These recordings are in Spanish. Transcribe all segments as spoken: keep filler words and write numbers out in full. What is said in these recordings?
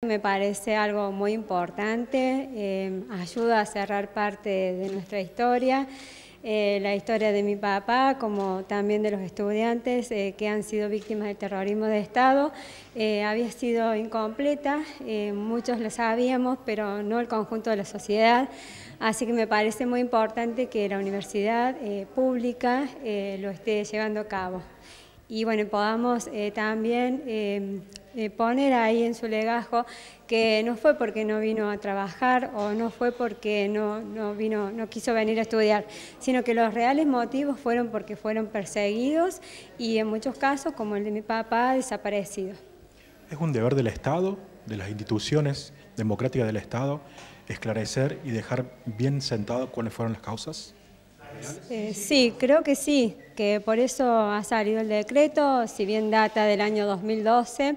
Me parece algo muy importante, eh, ayuda a cerrar parte de nuestra historia, eh, la historia de mi papá, como también de los estudiantes eh, que han sido víctimas del terrorismo de Estado. Eh, había sido incompleta, eh, muchos lo sabíamos, pero no el conjunto de la sociedad, así que me parece muy importante que la universidad eh, pública eh, lo esté llevando a cabo. Y bueno, podamos eh, también eh, eh, poner ahí en su legajo que no fue porque no vino a trabajar o no fue porque no, no, vino, no quiso venir a estudiar, sino que los reales motivos fueron porque fueron perseguidos y en muchos casos, como el de mi papá, desaparecidos. Es un deber del Estado, de las instituciones democráticas del Estado, esclarecer y dejar bien sentado cuáles fueron las causas. Eh, sí, creo que sí, que por eso ha salido el decreto, si bien data del año dos mil doce,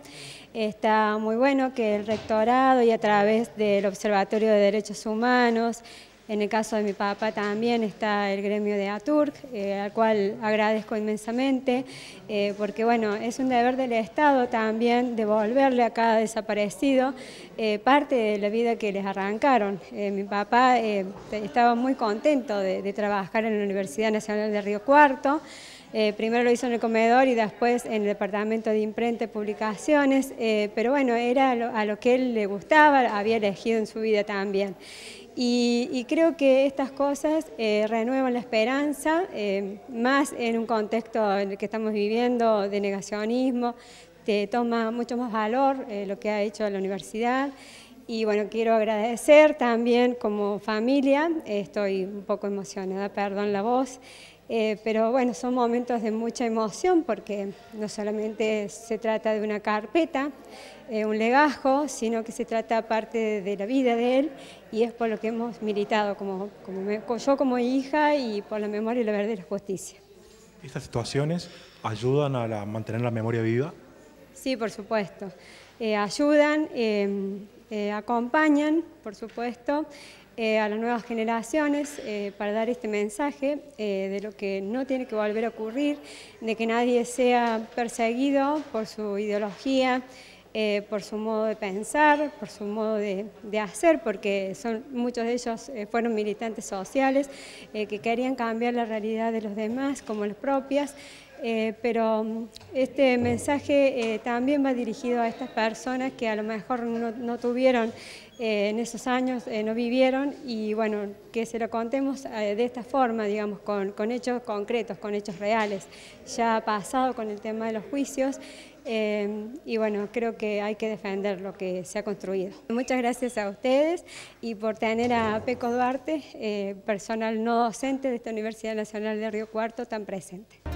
está muy bueno que el rectorado y a través del Observatorio de Derechos Humanos, en el caso de mi papá también está el gremio de ATURC, eh, al cual agradezco inmensamente, eh, porque bueno, es un deber del Estado también devolverle a cada desaparecido eh, parte de la vida que les arrancaron. Eh, mi papá eh, estaba muy contento de, de trabajar en la Universidad Nacional de Río Cuarto. Eh, primero lo hizo en el comedor y después en el departamento de imprenta y publicaciones, eh, pero bueno, era a lo, a lo que él le gustaba, había elegido en su vida también. Y, y creo que estas cosas eh, renuevan la esperanza, eh, más en un contexto en el que estamos viviendo de negacionismo, te toma mucho más valor eh, lo que ha hecho la universidad. Y bueno, quiero agradecer también como familia, estoy un poco emocionada, perdón la voz, eh, pero bueno, son momentos de mucha emoción porque no solamente se trata de una carpeta, eh, un legajo, sino que se trata parte de, de la vida de él y es por lo que hemos militado como, como me, yo como hija y por la memoria y la verdad y la justicia. ¿Estas situaciones ayudan a la, mantener la memoria viva? Sí, por supuesto. Eh, ayudan, eh, eh, acompañan, por supuesto, eh, a las nuevas generaciones eh, para dar este mensaje eh, de lo que no tiene que volver a ocurrir, de que nadie sea perseguido por su ideología, eh, por su modo de pensar, por su modo de, de hacer, porque son, muchos de ellos eh, fueron militantes sociales eh, que querían cambiar la realidad de los demás como las propias. Eh, pero este mensaje eh, también va dirigido a estas personas que a lo mejor no, no tuvieron eh, en esos años, eh, no vivieron y bueno, que se lo contemos eh, de esta forma, digamos, con, con hechos concretos, con hechos reales. Ya ha pasado con el tema de los juicios eh, y bueno, creo que hay que defender lo que se ha construido. Muchas gracias a ustedes y por tener a Peco Duarte, eh, personal no docente de esta Universidad Nacional de Río Cuarto, tan presente.